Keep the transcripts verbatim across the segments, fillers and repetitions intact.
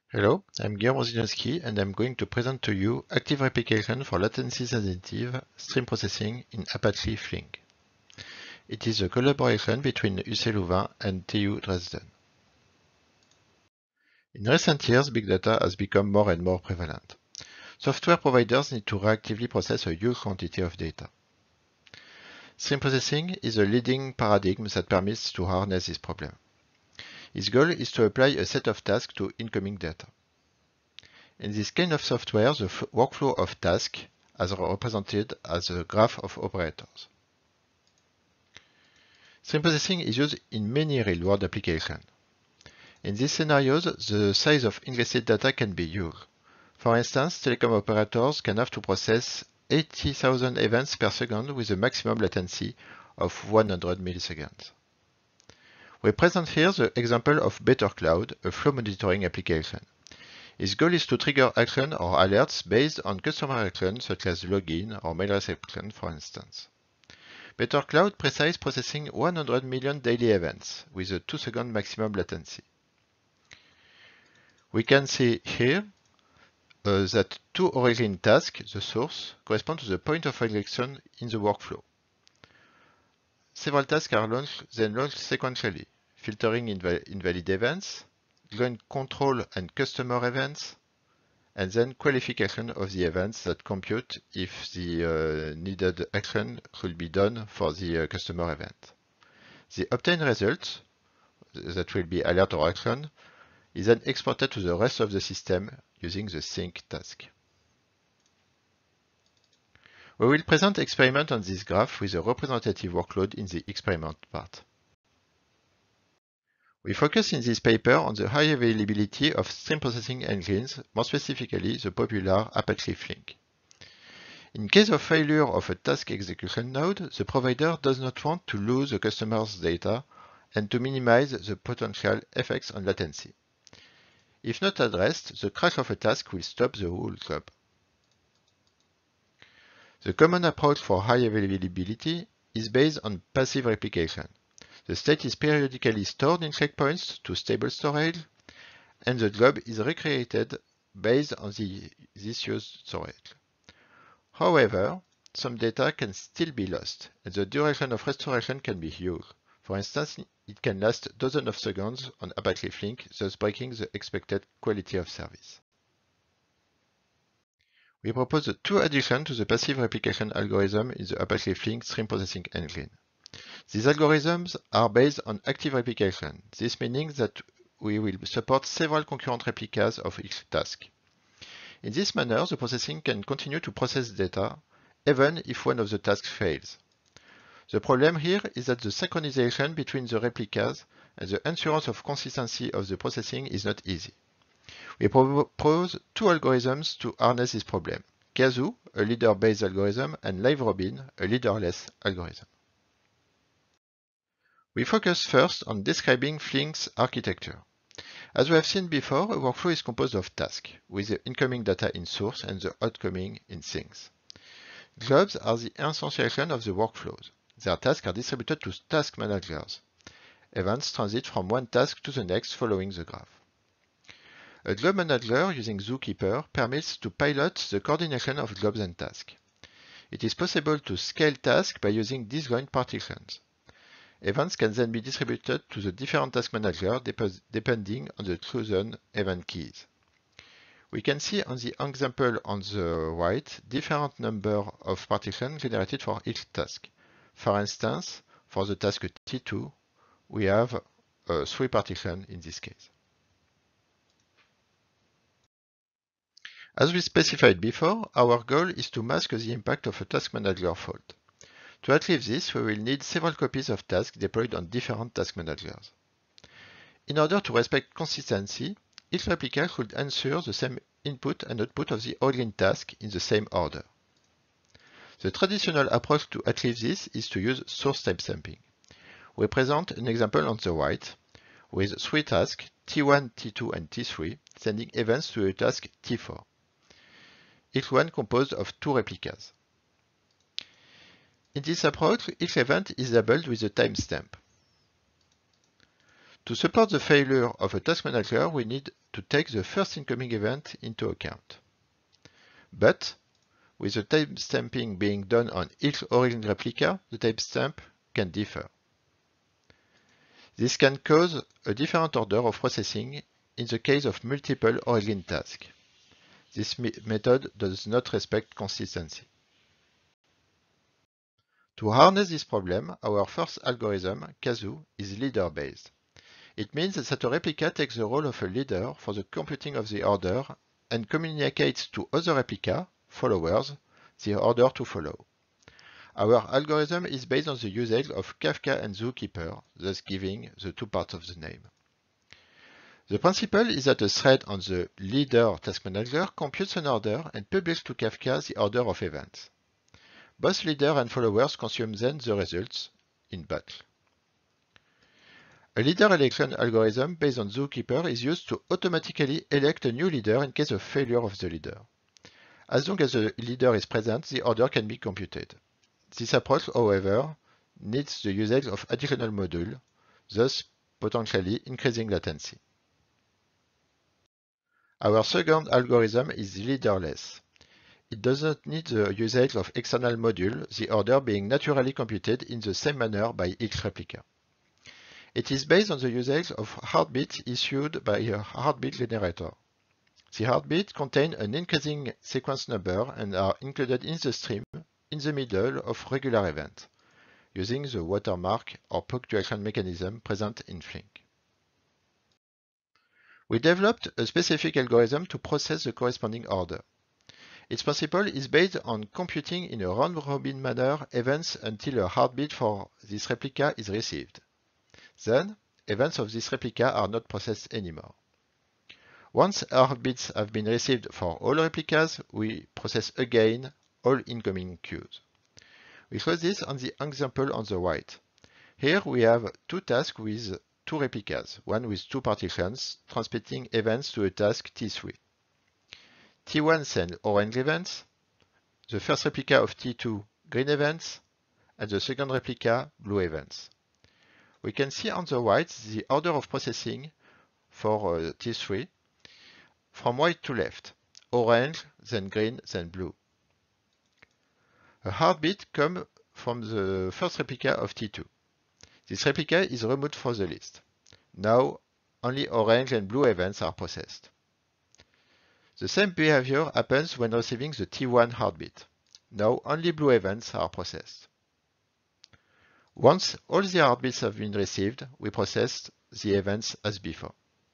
Hello, I'm Guillaume Rosinowski and I'm going to present to you active replication for latency-sensitive stream processing in Apache Flink. It is a collaboration between U C Louvain and T U Dresden. In recent years, big data has become more and more prevalent. Software providers need to reactively process a huge quantity of data. Stream processing is a leading paradigm that permits to harness this problem. Its goal is to apply a set of tasks to incoming data. In this kind of software, the workflow of tasks is represented as a graph of operators. Stream processing is used in many real-world applications. In these scenarios, the size of ingested data can be huge. For instance, telecom operators can have to process eighty thousand events per second with a maximum latency of one hundred milliseconds. We present here the example of BetterCloud, a flow monitoring application. Its goal is to trigger action or alerts based on customer actions such as login or mail reception, for instance. BetterCloud precises processing one hundred million daily events with a two second maximum latency. We can see here uh, that two origin tasks, the source, correspond to the point of injection in the workflow. Several tasks are launched, then launched sequentially, filtering inv invalid events, join control and customer events, and then qualification of the events that compute if the uh, needed action should be done for the uh, customer event. The obtained result, that will be alert or action, is then exported to the rest of the system using the sync task. We will present experiment on this graph with a representative workload in the experiment part. We focus in this paper on the high availability of stream processing engines, more specifically the popular Apache Flink. In case of failure of a task execution node, the provider does not want to lose the customer's data and to minimize the potential effects on latency. If not addressed, the crash of a task will stop the whole job. The common approach for high availability is based on passive replication. The state is periodically stored in checkpoints to stable storage, and the job is recreated based on the, this used storage. However, some data can still be lost, and the duration of restoration can be huge. For instance, it can last dozens of seconds on Apache Flink, thus breaking the expected quality of service. We propose two additions to the passive replication algorithm in the Apache Flink stream processing engine. These algorithms are based on active replication. This means that we will support several concurrent replicas of each task. In this manner, the processing can continue to process data even if one of the tasks fails. The problem here is that the synchronization between the replicas and the assurance of consistency of the processing is not easy. We propose two algorithms to harness this problem: Kazoo, a leader-based algorithm, and LiveRobin, a leaderless algorithm. We focus first on describing Flink's architecture. As we have seen before, a workflow is composed of tasks, with the incoming data in source and the outgoing in sinks. Jobs are the instantiation of the workflows. Their tasks are distributed to task managers. Events transit from one task to the next following the graph. A job manager using Zookeeper permits to pilot the coordination of jobs and tasks. It is possible to scale tasks by using disjoint partitions. Events can then be distributed to the different task managers depending on the chosen event keys. We can see on the example on the right different number of partitions generated for each task. For instance, for the task T two, we have uh, three partitions in this case. As we specified before, our goal is to mask the impact of a task manager fault. To achieve this, we will need several copies of tasks deployed on different task managers. In order to respect consistency, each replica should ensure the same input and output of the origin task in the same order. The traditional approach to achieve this is to use source timestamping. We present an example on the right with three tasks, T one, T two, and T three, sending events to a task T four. Each one composed of two replicas. In this approach, each event is labeled with a timestamp. To support the failure of a task manager, we need to take the first incoming event into account. But, with the timestamping being done on each origin replica, the timestamp can differ. This can cause a different order of processing in the case of multiple origin tasks. This me method does not respect consistency. To harness this problem, our first algorithm, Kazoo, is leader-based. It means that a replica takes the role of a leader for the computing of the order and communicates to other replica, followers, the order to follow. Our algorithm is based on the usage of Kafka and Zookeeper, thus giving the two parts of the name. The principle is that a thread on the leader task manager computes an order and publishes to Kafka the order of events. Both leader and followers consume then the results in batch. A leader election algorithm based on Zookeeper is used to automatically elect a new leader in case of failure of the leader. As long as the leader is present, the order can be computed. This approach, however, needs the usage of additional modules, thus potentially increasing latency. Our second algorithm is leaderless. It does not need the usage of external module, the order being naturally computed in the same manner by each replica. It is based on the usage of heartbeats issued by a heartbeat generator. The heartbeats contain an increasing sequence number and are included in the stream in the middle of regular events, using the watermark or punctuation mechanism present in Flink. We developed a specific algorithm to process the corresponding order. Its principle is based on computing in a round-robin manner events until a heartbeat for this replica is received. Then, events of this replica are not processed anymore. Once heartbeats have been received for all replicas, we process again all incoming queues. We show this on the example on the right. Here we have two tasks with two replicas, one with two partitions, transmitting events to a task T three. T one sends orange events, the first replica of T two green events, and the second replica blue events. We can see on the right the order of processing for uh, T three from right to left, orange, then green, then blue. A heartbeat comes from the first replica of T two. This replica is removed from the list. Now, only orange and blue events are processed. The same behavior happens when receiving the T one heartbeat. Now, only blue events are processed. Once all the heartbeats have been received, we process the events as before.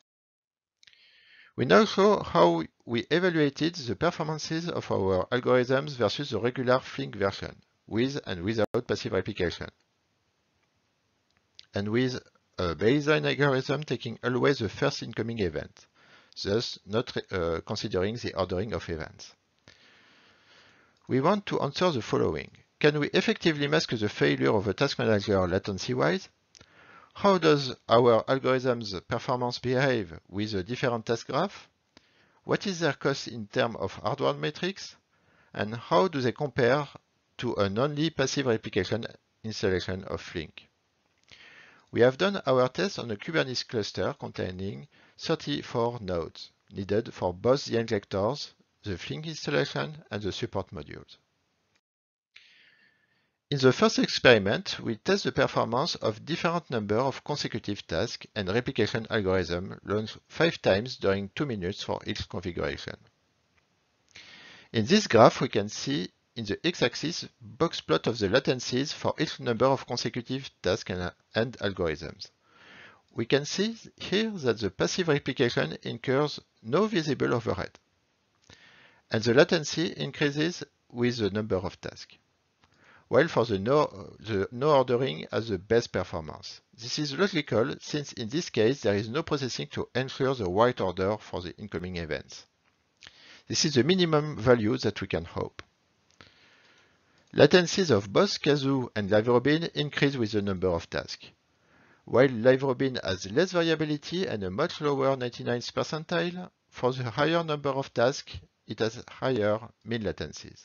We now show how we evaluated the performances of our algorithms versus the regular Flink version, with and without passive replication, and with a baseline algorithm taking always the first incoming event, thus not uh, considering the ordering of events. We want to answer the following. Can we effectively mask the failure of a task manager latency-wise? How does our algorithm's performance behave with a different task graph? What is their cost in terms of hardware metrics? And how do they compare to a only passive replication installation of Flink? We have done our test on a Kubernetes cluster containing thirty-four nodes, needed for both the injectors, the Flink installation, and the support modules. In the first experiment, we test the performance of different number of consecutive tasks and replication algorithm launched five times during two minutes for each configuration. In this graph, we can see in the x-axis box plot of the latencies for each number of consecutive tasks and, and algorithms. We can see here that the passive replication incurs no visible overhead, and the latency increases with the number of tasks, while for the no, the no ordering has the best performance. This is logical since in this case there is no processing to ensure the right order for the incoming events. This is the minimum value that we can hope. Latencies of both Kazoo and LiveRobin increase with the number of tasks. While LiveRobin has less variability and a much lower ninety-ninth percentile, for the higher number of tasks, it has higher mean latencies.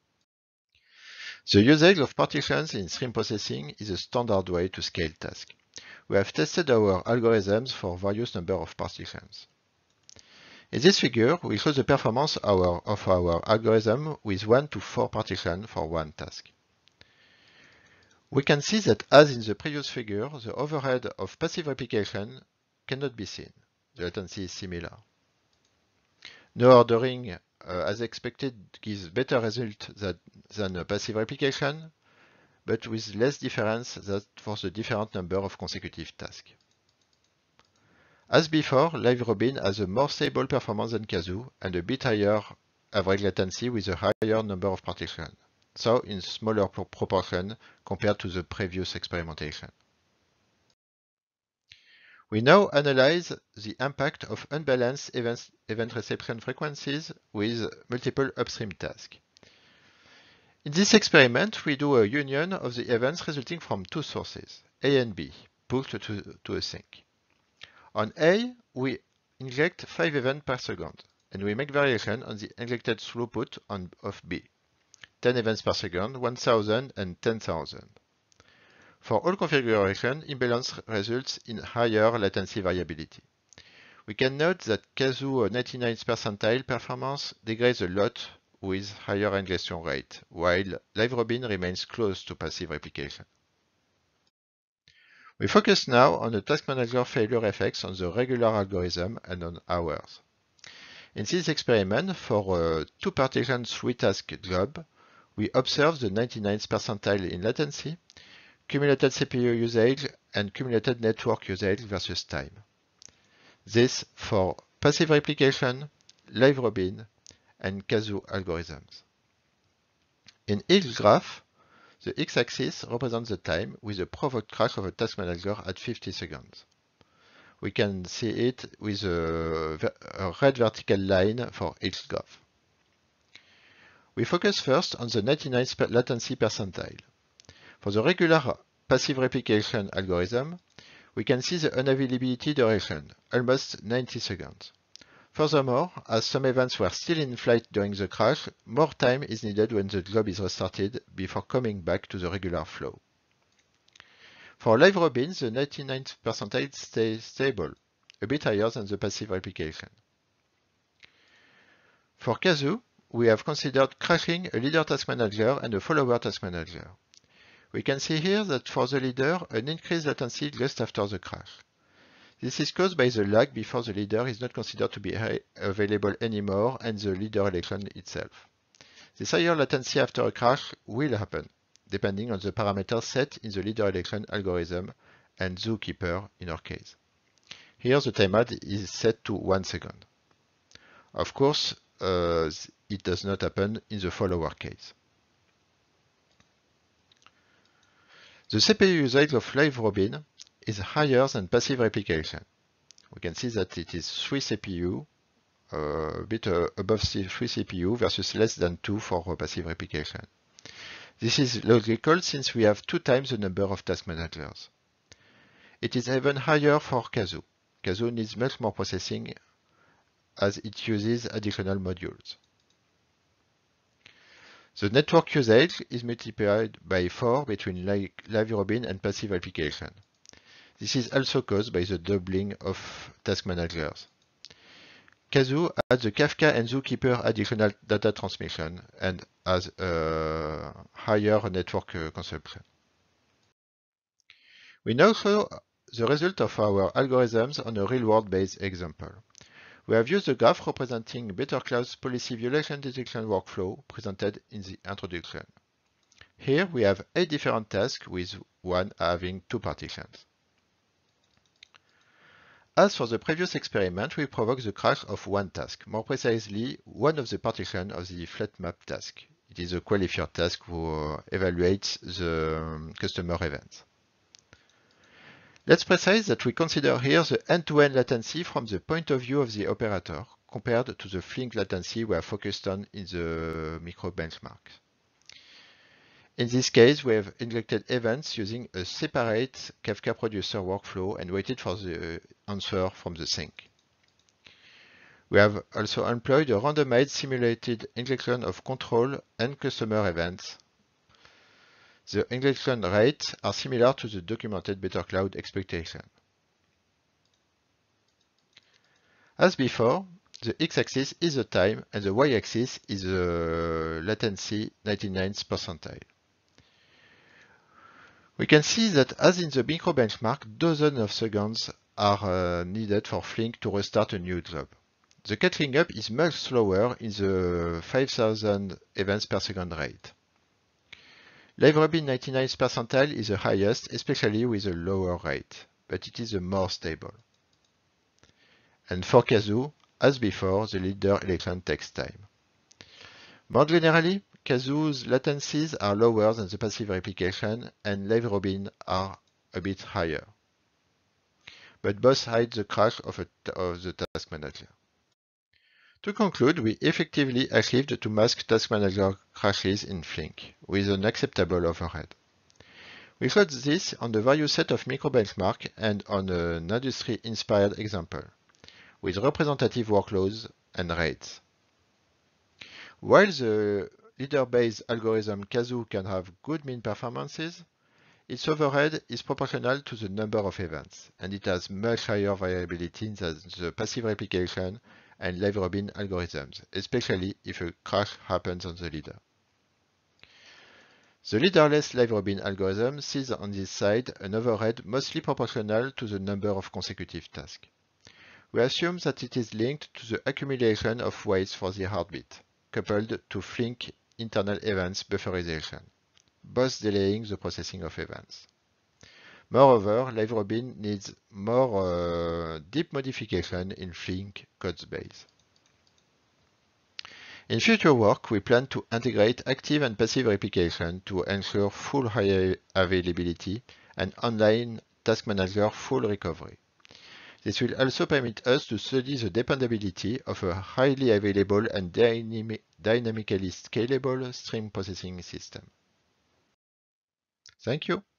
The usage of partitions in stream processing is a standard way to scale tasks. we have tested our algorithms for various number of partitions. In this figure, we show the performance our, of our algorithm with one to four partitions for one task. We can see that as in the previous figure, the overhead of passive replication cannot be seen. The latency is similar. No ordering uh, as expected gives better result that, than a passive replication, but with less difference than for the different number of consecutive tasks. As before, LiveRobin has a more stable performance than Kazoo and a bit higher average latency with a higher number of partitions, so in smaller pro proportion compared to the previous experimentation. We now analyze the impact of unbalanced event, event reception frequencies with multiple upstream tasks. In this experiment, we do a union of the events resulting from two sources, A and B, pushed to, to a sink. On A, we inject five events per second, and we make variation on the injected throughput on, of B, ten events per second, one thousand, and ten thousand. For all configuration, imbalance results in higher latency variability. We can note that Kazoo ninety-ninth percentile performance degrades a lot with higher ingestion rate, while LiveRobin remains close to passive replication. We focus now on the task manager failure effects on the regular algorithm and on ours. In this experiment, for a two-partition three-task job, we observe the ninety-ninth percentile in latency, cumulated C P U usage, and cumulated network usage versus time. This for passive replication, LiveRobin, and Kazoo algorithms. In each graph, the x-axis represents the time with a provoked crash of a task manager at fifty seconds. We can see it with a, a red vertical line for each graph. We focus first on the ninety-ninth latency percentile. For the regular passive replication algorithm, we can see the unavailability duration, almost ninety seconds. Furthermore, as some events were still in flight during the crash, more time is needed when the job is restarted before coming back to the regular flow. For LiveRobin, the ninety-ninth percentile stays stable, a bit higher than the passive replication. For Kazoo, we have considered crashing a leader task manager and a follower task manager. We can see here that for the leader, an increased latency just after the crash. This is caused by the lag before the leader is not considered to be available anymore and the leader election itself. This higher latency after a crash will happen, depending on the parameters set in the leader election algorithm and Zookeeper in our case. Here the timeout is set to one second. Of course, uh, it does not happen in the follower case. The C P U usage of LiveRobin is higher than passive replication. We can see that it is three C P U, uh, a bit uh, above three C P U versus less than two for passive replication. This is logical since we have two times the number of task managers. It is even higher for Kazoo. Kazoo needs much more processing as it uses additional modules. The network usage is multiplied by four between LiveRobin and passive replication. This is also caused by the doubling of task managers. Kazoo adds the Kafka and Zookeeper additional data transmission and has a higher network consumption. We now show the result of our algorithms on a real-world-based example. We have used a graph representing BetterCloud's policy violation detection workflow presented in the introduction. Here we have eight different tasks with one having two partitions. As for the previous experiment, we provoke the crash of one task, more precisely one of the partitions of the flat map task. It is a qualifier task who evaluates the customer events. Let's precise that we consider here the end-to-end latency from the point of view of the operator, compared to the Flink latency we are focused on in the micro benchmarks. In this case, we have injected events using a separate Kafka producer workflow and waited for the answer from the sink. We have also employed a randomized simulated injection of control and customer events. The execution rates are similar to the documented BetterCloud expectation. As before, the x-axis is the time and the y-axis is the latency ninety-ninth percentile. We can see that as in the micro benchmark, dozens of seconds are uh, needed for Flink to restart a new job. The catching up is much slower in the five thousand events per second rate. LiveRobin ninety-ninth percentile is the highest, especially with a lower rate, but it is the more stable. And for Kazoo, as before, the leader election takes time. More generally, Kazoo's latencies are lower than the passive replication and LiveRobin are a bit higher. But both hide the crash of, a, of the task manager. To conclude, we effectively achieved to mask task manager crashes in Flink with an acceptable overhead. We showed this on the various set of micro-benchmark and on an industry-inspired example, with representative workloads and rates. While the leader-based algorithm Kazoo can have good mean performances, its overhead is proportional to the number of events, and it has much higher variability than the passive replication and LiveRobin algorithms, especially if a crash happens on the leader. The leaderless LiveRobin algorithm sees on this side an overhead mostly proportional to the number of consecutive tasks. We assume that it is linked to the accumulation of weights for the heartbeat, coupled to Flink internal events bufferization, both delaying the processing of events. Moreover, LiveRobin needs more uh, deep modification in Flink codebase. In future work, we plan to integrate active and passive replication to ensure full high availability and online task manager full recovery. This will also permit us to study the dependability of a highly available and dynamic, dynamically scalable stream processing system. Thank you.